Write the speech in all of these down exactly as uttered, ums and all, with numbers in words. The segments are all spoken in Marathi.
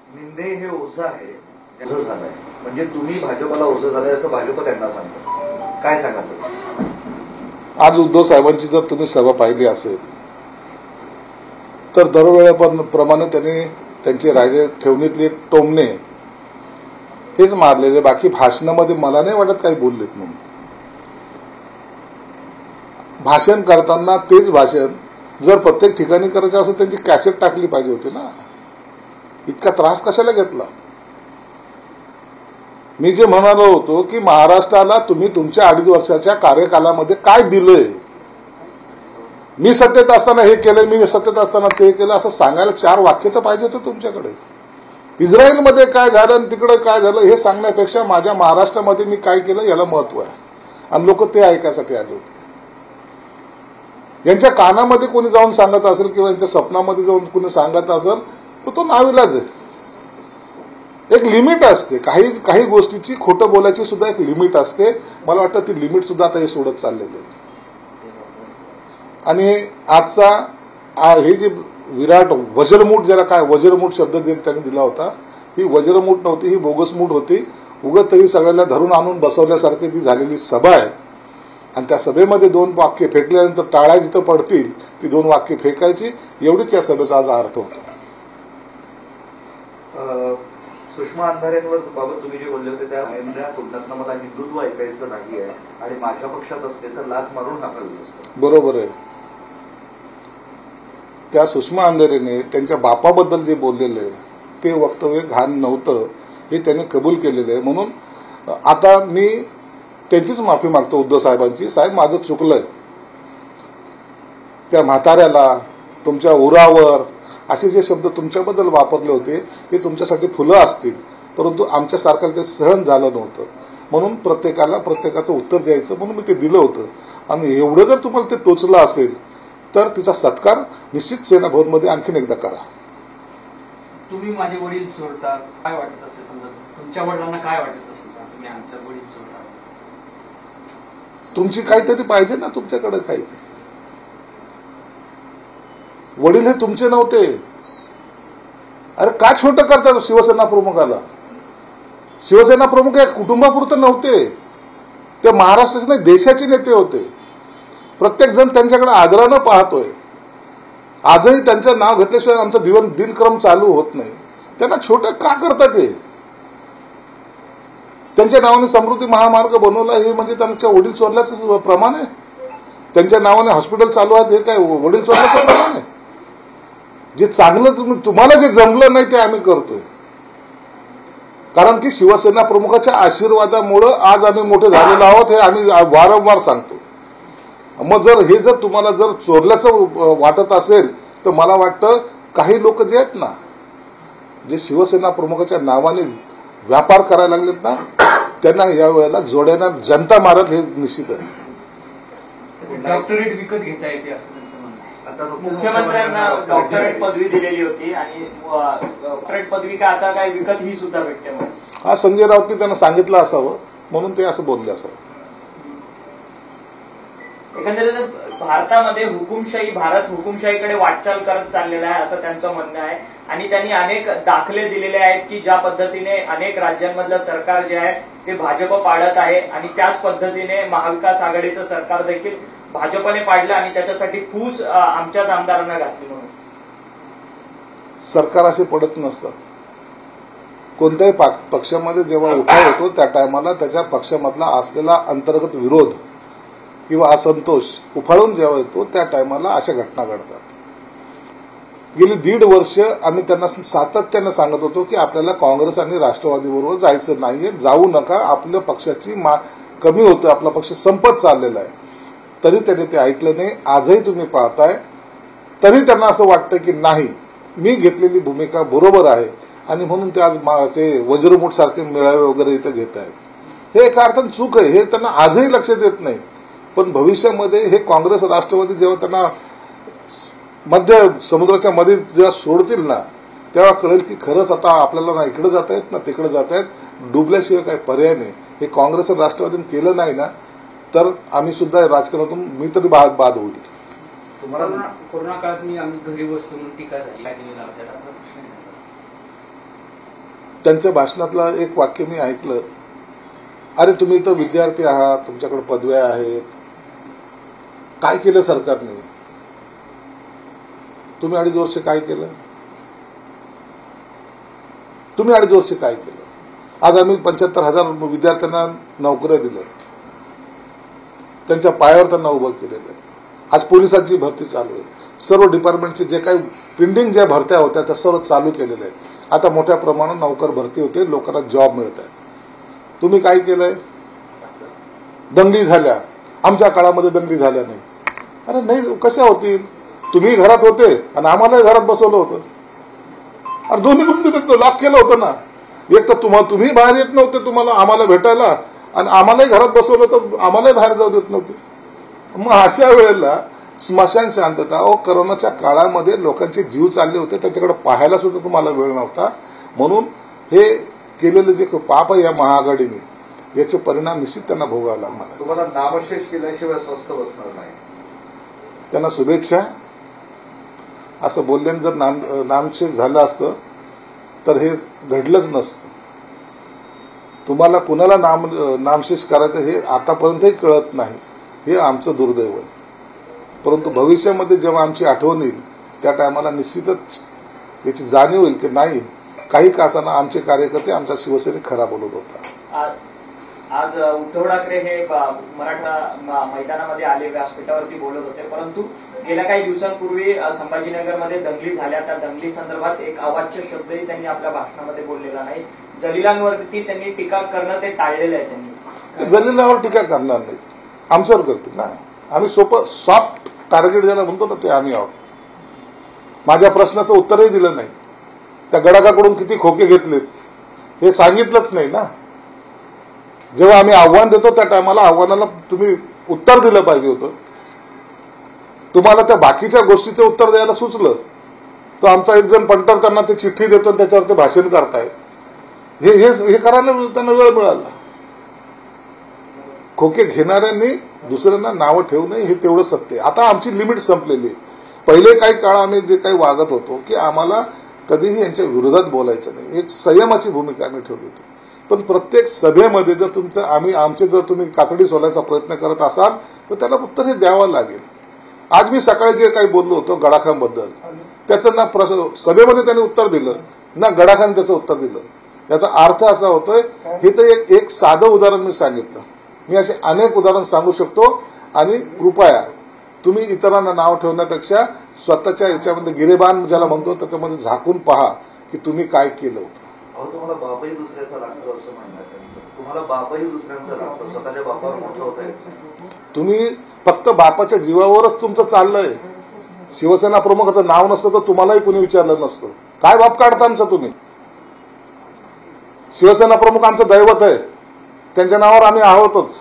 निंदे हे ओझं आहे, ओझं झालंय म्हणजे तुम्ही भाजपला ओझं झालंय असं भाजप त्यांना सांगतं. काय सांगाल? आज उद्धव साहेबांची जर तुम्ही सभा पाहिली असेल तर दरवेळेप्रमाणे त्यांनी त्यांचे राजे ठेवणीतले टोमणे तेच मारलेले, बाकी भाषणामध्ये मला नाही वाटत काही बोललेत म्हणून. भाषण करताना तेच भाषण जर प्रत्येक ठिकाणी करायचं असेल त्यांची कॅसेट टाकली पाहिजे होती ना. इतका त्रास कशाला घेतला? मी जे म्हणालो होतो की महाराष्ट्राला तुम्ही तुमच्या अडीच वर्षाच्या कार्यकालामध्ये काय दिलंय, मी सत्तेत असताना हे केलंय, मी सत्तेत असताना ते केलं असं सांगायला चार वाक्य तर पाहिजे होतं तुमच्याकडे. इस्रायलमध्ये काय झालं आणि तिकडे काय झालं हे सांगण्यापेक्षा माझ्या महाराष्ट्रामध्ये मी काय केलं याला महत्व आहे, आणि लोक ते ऐकायसाठी आले होते. यांच्या कानामध्ये कोणी जाऊन सांगत असेल किंवा यांच्या स्वप्नामध्ये जाऊन कोणी सांगत असेल तर तो नाविलाज आहे. एक लिमिट असते, काही काही गोष्टीची खोटं बोलायची सुद्धा एक लिमिट असते. मला वाटतं ती लिमिट सुद्धा आता हे सोडत चाललेले आहेत. आणि आजचा हे जे विराट वज्रमूठ, ज्याला काय वज्रमूठ शब्द त्यांनी दिला होता, ही वज्रमूठ नव्हती, ही बोगसमूठ होती. उगत तरी सगळ्यांना धरून आणून बसवल्यासारखी ती झालेली सभा आहे. आणि त्या सभेमध्ये दोन वाक्य फेकल्यानंतर टाळ्या जिथं पडतील ती दोन वाक्य फेकायची, एवढीच या सभेचा आज अर्थ होता. सुषमा अंधारेंवर बाबत तुम्ही जे बोलले होते त्या कुंडातनं मला हिंदुत्व ऐकायचं नाहीये आणि माझ्या पक्षात असते तर लाथ मारून हाकललं असतं. बरोबर आहे. त्या सुषमा अंधारेने त्यांच्या बापाबद्दल जे बोललेलं ते वक्तव्य घाण नव्हतं हे त्यांनी कबूल केलेलं आहे. म्हणून आता मी त्यांचीच माफी मागतो उद्धव साहेबांची. साहेब, माझं चुकलंय. त्या म्हाताऱ्याला, तुमच्या उरावर असे जे शब्द तुमच्याबद्दल वापरले होते ते तुमच्यासाठी फुलं असतील, परंतु आमच्यासारख्याला ते सहन झालं नव्हतं. म्हणून प्रत्येकाला प्रत्येकाचं उत्तर द्यायचं म्हणून मी ते दिलं होतं. आणि एवढं जर तुम्हाला ते टोचलं असेल तर तिचा सत्कार निश्चित सेना भवनमध्ये आणखीन एकदा करा. तुम्ही माझे वडील चोरता काय वाटत असेल, समजा तुमच्या वडिलांना काय वाटत असेल तुम्ही आमच्या वडील चोरता? तुमची काहीतरी पाहिजे ना, तुमच्याकडे काहीतरी. वडील हे तुमचे नव्हते. अरे का छोटं करतात शिवसेना प्रमुखाला? शिवसेना प्रमुख या कुटुंबापुरतं नव्हते, ते महाराष्ट्राचे नाही देशाचे नेते होते. प्रत्येक जण त्यांच्याकडे आदरानं पाहतोय. आजही त्यांचं नाव घेतल्याशिवाय आमचा दिवन दिनक्रम चालू होत नाही. त्यांना छोटं का करतात? हे त्यांच्या नावाने समृद्धी महामार्ग बनवला हे म्हणजे त्यांच्या वडील चोरल्याचं प्रमाण आहे. त्यांच्या नावाने हॉस्पिटल चालू आहेत हे काय वडील चोरल्याचं प्रमाण आहे? जे चांगलं तुम्हाला जे जमलं नाही ते आम्ही करतोय, कारण की शिवसेना प्रमुखाच्या आशीर्वादामुळे आज आम्ही मोठे झालेलो आहोत हे आम्ही वारंवार सांगतो. मग जर हे जर तुम्हाला जर चोरल्याचं वाटत असेल तर मला वाटतं काही लोक जे आहेत ना, जे शिवसेना प्रमुखाच्या नावाने व्यापार करायला लागलेत ना, त्यांना या वेळेला जोड्याना जनता मारत हे निश्चित आहे. डॉक्टरेट विकत घेता येते असं त्यांचं म्हणणं. आता मुख्यमंत्र्यांना डॉक्टरेट पदवी दिलेली होती आणि डॉक्टरेट पदवी काय आता काय विकत ही सुद्धा भेटते. हा संजय राऊतने त्यांना सांगितलं असावं म्हणून ते असं बोलले असावं. एकंदरीत भारतामध्ये हुकुमशाही भारत हुकुमशाहीकडे वाटचाल करत चाललेला आहे असं त्यांचं म्हणणं आहे. आणि त्यांनी अनेक दाखले दिलेले आहेत की ज्या पद्धतीने अनेक राज्यांमधलं सरकार जे आहे ते भाजप पाडत आहे आणि त्याच पद्धतीने महाविकास आघाडीचं सरकार देखील भाजपने पाडलं आणि त्याच्यासाठी फूस आमच्याच आमदारांना घातली. म्हणून सरकार असे पडत नसतात. कोणत्याही पक्षामध्ये जेव्हा उठाव होतो त्या टायमाला त्याच्या पक्षामधला असलेला अंतर्गत विरोध किंवा असंतोष उफाळून जेव्हा येतो त्या टायमाला अशा घटना घडतात. गेली दीड वर्ष आम्ही त्यांना सातत्याने सांगत होतो की आपल्याला काँग्रेस आणि राष्ट्रवादीबरोबर जायचं नाहीये, जाऊ नका, आपल्या पक्षाची कमी होतं, आपला पक्ष संपत चाललेला आहे. तरी त्यांनी ते ऐकलं नाही. आजही तुम्ही पाहताय तरी त्यांना असं वाटतं की नाही, मी घेतलेली भूमिका बरोबर आहे आणि म्हणून ते आज माझे वज्रमूठ सारखे मेळावे वगैरे इथं घेत आहेत. हे एका अर्थानं चूक आहे, हे त्यांना आजही लक्षात येत नाही. पण भविष्यामध्ये हे काँग्रेस राष्ट्रवादी जेव्हा त्यांना मध्य समुद्राच्या मध्ये जेव्हा सोडतील ना तेव्हा कळेल की खरंच आता आपल्याला ना इकडे जाता येत ना तिकडे जाता येत, डुबल्याशिवाय काही पर्याय नाही. हे काँग्रेस राष्ट्रवादीने केलं नाही ना तर आम्ही सुद्धा राजकारणातून मी तरी बाद बाद होईल. तुम्हाला कोरोना काळात मी आम्ही घरी बसलो म्हणून टीका झाली. त्यांच्या भाषणातलं एक वाक्य मी ऐकलं, अरे तुम्ही तर विद्यार्थी आहात, तुमच्याकडे पदव्या आहेत, काय केलं सरकारने? तुम्ही अडीच वर्ष काय केलं? तुम्ही अडीच वर्ष काय केलं? आज आम्ही पंच्याहत्तर हजार विद्यार्थ्यांना नोकऱ्या दिल्या, त्यांच्या पायावर त्यांना उभं केलेलं आहे. आज पोलिसांची भरती चालू आहे, सर्व डिपार्टमेंटचे जे काही पेंडिंग ज्या भरत्या होत्या त्या सर्व चालू केलेल्या आहेत. आता मोठ्या प्रमाणात नोकर भरती होते, लोकांना जॉब मिळत आहेत. तुम्ही काय केलंय? दंगली झाल्या, आमच्या काळामध्ये दंगली झाल्या नाही. अरे नाही, कशा होतील? तुम्ही घरात होते आणि आम्हालाही घरात बसवलं होतं. अरे दोन्ही कुठून लॉक केलं होतं ना. एक तर तुम्हाला तुम्ही बाहेर येत नव्हते तुम्हाला आम्हाला भेटायला, आणि आम्हालाही घरात बसवलं तर आम्हालाही बाहेर जाऊ देत नव्हते. मग अशा वेळेला स्मशान शांतता, ओ करोनाच्या काळामध्ये लोकांचे जीव चालले होते, त्याच्याकडे पाहायला सुद्धा तुम्हाला वेळ नव्हता. म्हणून हे केलेलं जे पाप आहे या महाआघाडीने, याचे परिणाम निश्चित त्यांना भोगावे लागणार. तुम्हाला नामशेष केल्याशिवाय स्वस्थ बसणार नाही. त्यांना शुभेच्छा. असं बोलल्याने जर नाम नामशेष झालं असतं तर हे घडलंच नसतं. तुम्हाला कुणाला नाम नामशेष करायचं हे आतापर्यंतही कळत नाही, हे आमचं दुर्दैव आहे. परंतु भविष्यामध्ये जेव्हा आमची आठवण येईल त्या टायमाला निश्चितच याची जाणीव होईल की नाही, काही कासांना आमचे कार्यकर्ते आमचा शिवसेनेत खरा बोलत होता. आज उद्धव ठाकरे हे मराठा मैदानामध्ये आले, व्यासपीठावरती बोलत होते, परंतु गेल्या काही दिवसांपूर्वी संभाजीनगरमध्ये दंगली झाल्या. त्या दंगली संदर्भात एक अवाच्य शब्दही त्यांनी आपल्या भाषणामध्ये बोललेला नाही. जलिलांवरती त्यांनी टीका करणं ते टाळलेलं आहे. त्यांनी जलिलांवर टीका करणार नाही, आमच्यावर करतील ना. आम्ही सोपं सॉफ्ट टार्गेट ज्याला म्हणतो ना ते आम्ही आहोत. माझ्या प्रश्नाचं उत्तरही दिलं नाही. त्या गडाकाकडून किती खोके घेतलेत हे सांगितलंच नाही ना. जेव्हा आम्ही आव्हान देतो त्या टायमाला आव्हानाला तुम्ही उत्तर दिलं पाहिजे होतं. तुम्हाला त्या बाकीच्या गोष्टीचं उत्तर द्यायला सुचलं तर आमचा एक जण पंटर त्यांना ते चिठ्ठी देतो, त्याच्यावर ते भाषण करताय. हे हे करायला त्यांना वेळ मिळाला. खोके घेणाऱ्यांनी दुसऱ्यांना नावं ठेवू नये, हे तेवढं सत्य. आता आमची लिमिट संपलेली आहे. पहिले काही काळ आम्ही जे काही वागत होतो की आम्हाला कधीही यांच्या विरोधात बोलायचं नाही, एक संयमाची भूमिका आम्ही ठेवली होती. पण प्रत्येक सभेमध्ये जर तुमचं आम्ही आमचे जर तुम्ही कातडी सोलायचा प्रयत्न करत असाल तर त्याला उत्तर हे द्यावं लागेल. आज मी सकाळी जे काही बोललो होतो गडाखांबद्दल, त्याचं ना प्रश्न सभेमध्ये त्यांनी उत्तर दिलं ना गडाखान त्याचं उत्तर दिलं. याचा अर्थ असा होतोय, हे तर एक एक साधं उदाहरण मी सांगितलं. मी असे अनेक उदाहरण सांगू शकतो. आणि कृपया तुम्ही इतरांना नाव ठेवण्यापेक्षा स्वतःच्या याच्यामध्ये गिरेबान ज्याला म्हणतो त्याच्यामध्ये झाकून पहा की तुम्ही काय केलं होतं. अहो तुम्हाला बापही दुसऱ्याचा लागतो असं म्हणणार त्यांचं. तुम्हाला बापही दुसऱ्यांचा लागतो, स्वतःच्या बापावर मोठं होत आहे. तुम्ही फक्त बापाच्या जीवावरच तुमचं चाललंय. शिवसेना प्रमुखाचं नाव नसतं तर तुम्हालाही कुणी विचारलं नसतं. काय बाप काढता आमचा तुम्ही? शिवसेना प्रमुख आमचं दैवत आहे, त्यांच्या नावावर आम्ही आहोतच.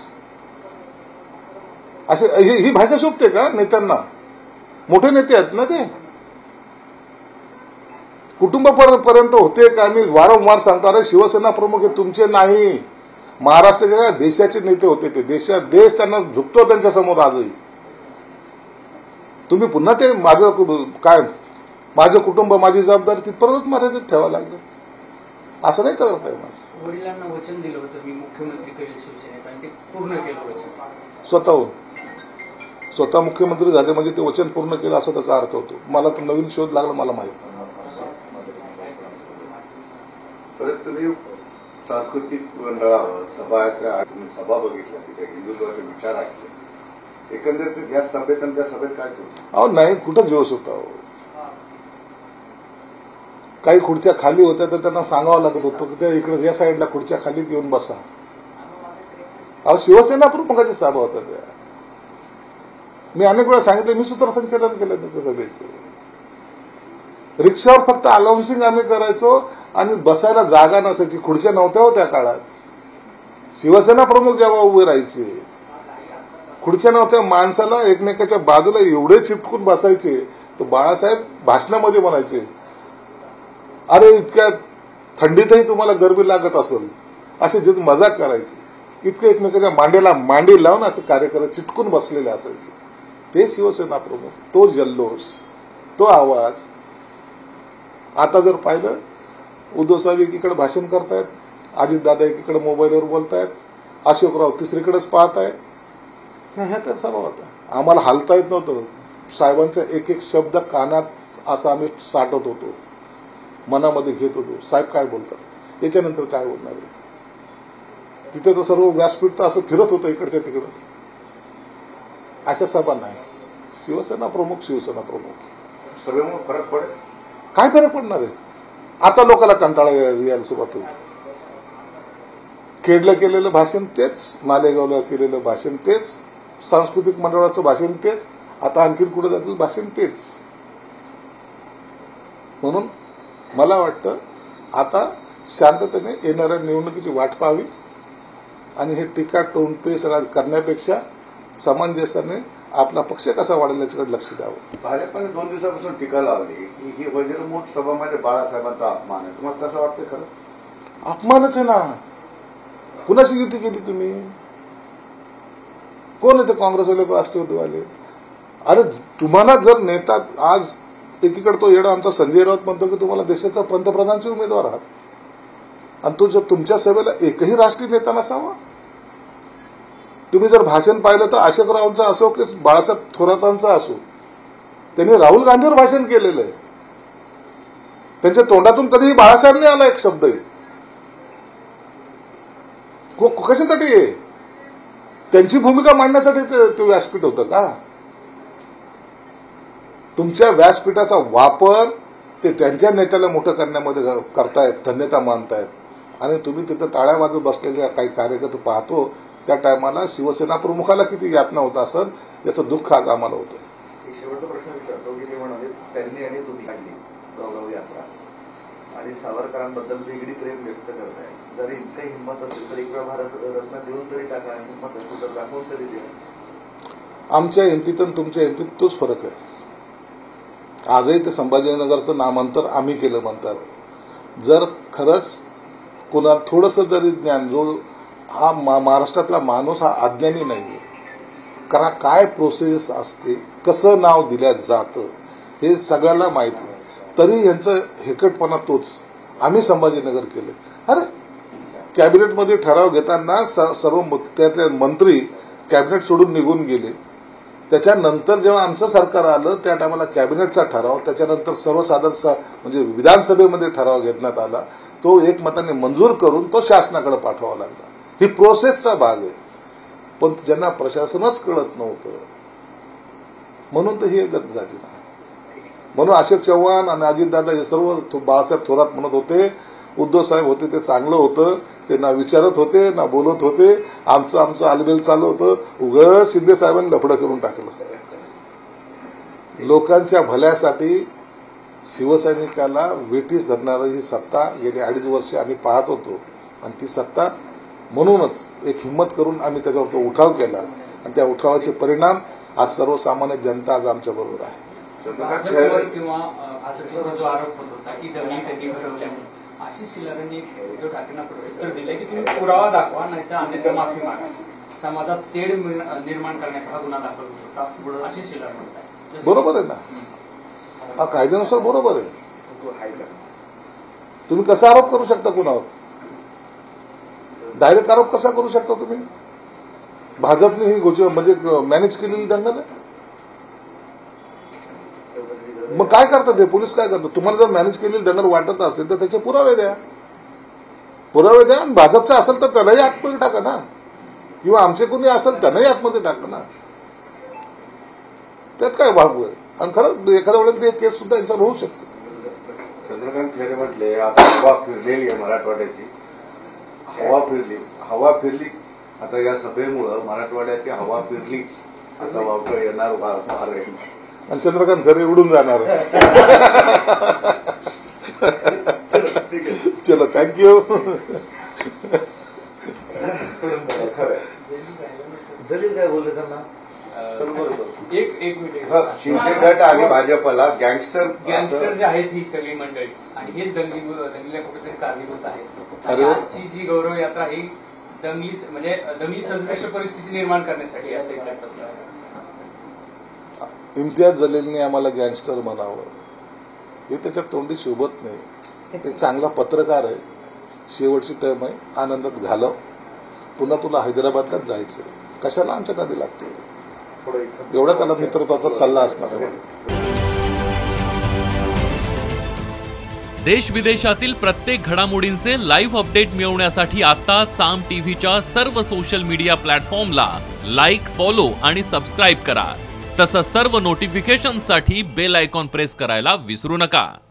असे ही भाषा शोभते का नेत्यांना? मोठे नेते आहेत ना ते. कुटुंबापर्यंत होते का? मी वारंवार सांगतो, अरे शिवसेना प्रमुख हे तुमचे नाही, महाराष्ट्राच्या देशाचे नेते होते ते. देशात देश त्यांना झुकतो त्यांच्या समोर आजही. तुम्ही पुन्हा ते माझं काय माझं कुटुंब माझी जबाबदारी तिथपर्यंत मर्यादित ठेवावं लागलं. असं नाही करत आहे. वडिलांना वचन दिलं होतं मी मुख्यमंत्री करेल शिवसेनेचं, आणि ते पूर्ण केलं वचन. स्वतःहून स्वतः मुख्यमंत्री झाले म्हणजे ते वचन पूर्ण केलं असं त्याचा अर्थ होतो. मला तर नवीन शोध लागला, मला माहित नाही. परत तुम्ही सांस्कृतिक मंडळावर सभा तुम्ही सभा बघितल्या, तिथे हिंदुत्वाचे विचार ऐकले. एकंदरीत या सभेत आणि त्या सभेत काय होतं? अहो नाही, कुठं जोश होता. काही खुर्च्या खाली होत्या तर त्यांना सांगावं लागत होतं की त्या इकडे या साईडला खुर्च्या खाली येऊन बसा. अहो शिवसेना प्रमुखाच्या सभा होत्या त्या. मी अनेक वेळा सांगितलं, मी सूत्रसंचालन केलं त्याच्या सभेचं. रिक्षावर फक्त अलाउन्सिंग आम्ही करायचो आणि बसायला जागा नसायची, खुर्च्या नव्हत्या हो त्या काळात. शिवसेना प्रमुख जेव्हा उभे राहायचे, खुर्च्या नव्हत्या, माणसाला एकमेकाच्या बाजूला एवढे चिपकून बसायचे. तर बाळासाहेब भाषणामध्ये म्हणायचे, अरे इतक्या थंडीतही तुम्हाला गरमी लागत असेल, असे जे मजाक करायचे. इतकं एकमेकाच्या मांडीला मांडी लावून असे कार्यकर्ते चिटकून बसलेले असायचे. ते शिवसेना प्रमुख, तो जल्लोष, तो आवाज. आता जर पाहिलं उद्धव साहेब एकीकडे भाषण करतायत, अजितदादा एकीकडे मोबाईलवर बोलतायत, अशोकराव तिसरीकडेच पाहत आहे. ह्या त्या सभा होता. आम्हाला हालता येत नव्हतं. साहेबांचा एक एक शब्द कानात असा आम्ही साठवत होतो, मनामध्ये घेत होतो. साहेब काय बोलतात, याच्यानंतर काय बोलणार आहे. तिथे तर सर्व व्यासपीठ तर असं फिरत होतं इकडच्या तिकडं. अशा सभा नाही. शिवसेना प्रमुख शिवसेना प्रमुख सभेमुळे फरक पडेल. काय फरक पडणार आहे. आता लोकांना कंटाळा यायला सुरुवात होती. खेडलं केलेलं भाषण तेच, मालेगावला केलेलं भाषण तेच, सांस्कृतिक मंडळाचं भाषण तेच, आता आणखीन कुठे जातील भाषण तेच. म्हणून मला वाटतं आता शांततेने येणाऱ्या निवडणुकीची वाट पाहावी आणि हे टीका टोनपे सगळ्या करण्यापेक्षा समंजसाने आपला पक्ष कसा वाढेल याच्याकडे लक्ष द्यावं. भाजपने दोन दिवसापासून टीका लावली की ही वज्रमूठ सभा म्हणजे बाळासाहेबांचा अपमान आहे. तुम्हाला कसं वाटतं? खरं अपमानच आहे ना. कुणाशी युती केली तुम्ही? कोण येते काँग्रेसवाले, राष्ट्रवादीवाले? अरे तुम्हाला जर नेता आज एकीकडे तो येडा आमचा संजय राऊत म्हणतो की तुम्हाला देशाचा पंतप्रधानचे उमेदवार आहात, आणि तो जर तुमच्या सभेला एकही राष्ट्रीय नेता नसावा. तुम्ही जर भाषण पाहिलं तर अशोकरावांचं असो की बाळासाहेब थोरातांचं असो, त्यांनी राहुल गांधीवर भाषण केलेलं आहे. त्यांच्या तोंडातून कधीही बाळासाहेब नाही आला एक शब्दही. कशासाठी आहे? त्यांची भूमिका मांडण्यासाठी ते व्यासपीठ होतं का? तुमच्या व्यासपीठाचा वापर ते त्यांच्या नेत्याला मोठं करण्यामध्ये करतायत, धन्यता मानतायत, आणि तुम्ही तिथं टाळ्या वाजत बसलेल्या काही कार्यकर्ते पाहतो. त्या टायमाला शिवसेना प्रमुखाला किती यातना होत असेल याचं दुःख आज आम्हाला होतं. एक शेवटचा प्रश्न विचारतो की ते म्हणाले त्यांनी आणि तुम्ही काढली गौरव यात्रा आणि सावरकरांबद्दल वेगळी प्रेम व्यक्त करताय. जर इतकं हिंमत असेल तर एक वेळा भारत रत्न देऊन तरी टाका, हिंमत असेल तर दाखवून तरी द्या. आमच्या हिमतीत आणि तुमच्या हिमतीत तोच फरक आहे. आजही ते संभाजीनगरचं नामांतर आम्ही केलं म्हणतात. जर खरंच कुणाला थोडंसं जरी ज्ञान, जो हा महाराष्ट्रातला माणूस हा अज्ञानी नाहीये, कारण काय प्रोसेस असते, कसं नाव दिल्या जातं हे सगळ्याला माहिती, तरी यांचं हेकटपणा तोच. आम्ही संभाजीनगर केलं. अरे कॅबिनेटमध्ये ठराव घेताना सर्व त्यातले मंत्री कॅबिनेट सोडून निघून गेले. त्याच्यानंतर जेव्हा आमचं सरकार आलं त्या टायमाला कॅबिनेटचा ठराव, त्याच्यानंतर सर्वसाधारण म्हणजे विधानसभेमध्ये ठराव घेण्यात आला, तो एकमताने मंजूर करून तो शासनाकडे पाठवावा लागला. ही प्रोसेसचा भाग आहे. पण ज्यांना प्रशासनच कळत नव्हतं म्हणून तर ही गत झाली ना. म्हणून अशोक चव्हाण आणि अजितदादा हे सर्व बाळासाहेब थोरात म्हणत होते, उद्धव साहेब होते ते चांगलं होतं, ते ना विचारत होते ना बोलत होते, आमचं आमचं आलबेल चालू होतं. उगं शिंदे साहेबांनी लफडं करून टाकलं. लोकांच्या भल्यासाठी शिवसैनिकाला वेठीस धरणारी ही सत्ता गेली अडीच वर्ष आम्ही पाहत होतो, आणि ती सत्ता म्हणूनच एक हिंमत करून आम्ही त्याच्यावर तो उठाव केला, आणि त्या उठावाचे परिणाम आज सर्वसामान्य जनता आज आमच्या बरोबर आहे. भाजपवर किंवा भाजपवर जो आरोप होत होता की दंगली त्यांनी घडवल्या, आशिष शेलारांनी उद्धव ठाकरेंना प्रत्युत्तर दिले की तुम्ही पुरावा दाखवा, नाहीतर अन्यथा माफी मागा. समाजात तेढ निर्माण करण्याचा हा गुन्हा दाखल होऊ शकतो असं आशिष शेलार म्हणतात. बरोबर आहे ना, हा कायद्यानुसार बरोबर आहे. तुम्ही कसा आरोप करू शकता कुणावर? डायरेक्ट आरोप कसा करू शकता तुम्ही? भाजपने ही गोष्ट म्हणजे मॅनेज केलेली दंगल आहे. मग काय करतात ते पोलीस? काय करतात? तुम्हाला जर मॅनेज केलेली दंगल वाटत असेल तर त्याचे पुरावे द्या, पुरावे द्या. आणि भाजपचा असेल तर त्यालाही आतमध्ये टाका ना, किंवा आमचे कोणी असेल त्यांनाही आतमध्ये टाका ना. त्यात काय भाग आहे? आणि खरं एखाद्या वेळेला ते केस सुद्धा यांच्यावर होऊ शकते. चंद्रकांत खैरे म्हटले आता हवा फिरलेली आहे मराठवाड्याची, हवा फिरली हवा फिरली आता या सभेमुळं मराठवाड्याची हवा फिरली, आता वावकळ येणार वार फार आहे. आणि चंद्रकांत खैरे उडून जाणार. चलो थँक्यू. जलील काय बोलले त्यांना? एक एक मिनिट. शिंदे गट आणि भाजपला गँगस्टर गँगस्टर जे आहेत ही सगळी मंडळी, आणि हेच दंगली दंगलीला कुठेतरी कारणीभूत आहेत. अरे आजची जी गौरव यात्रा ही दंगली म्हणजे दंगली सदृश परिस्थिती निर्माण करण्यासाठी असं एक त्यांचा प्लॅन आहे. इम्तियाज जलीलने आम्हाला गँगस्टर म्हणावं हे त्याच्यात तोंडी शोभत नाही. एक चांगला पत्रकार आहे, शेवटची टर्म आहे, आनंदात घालव, पुन्हा तुला हैदराबादलाच जायचं, कशाला आमच्या नादी लागतो, एवढा त्याला मित्रत्वाचा सल्ला असणार आहे. देश विदेशातील प्रत्येक घडामोडींचे लाईव्ह अपडेट मिळवण्यासाठी आता साम टीव्हीच्या सर्व सोशल मीडिया प्लॅटफॉर्मला लाईक, फॉलो आणि सबस्क्राईब करा. तसंच सर्व नोटिफिकेशनसाठी बेल आयकॉन प्रेस करायला विसरू नका.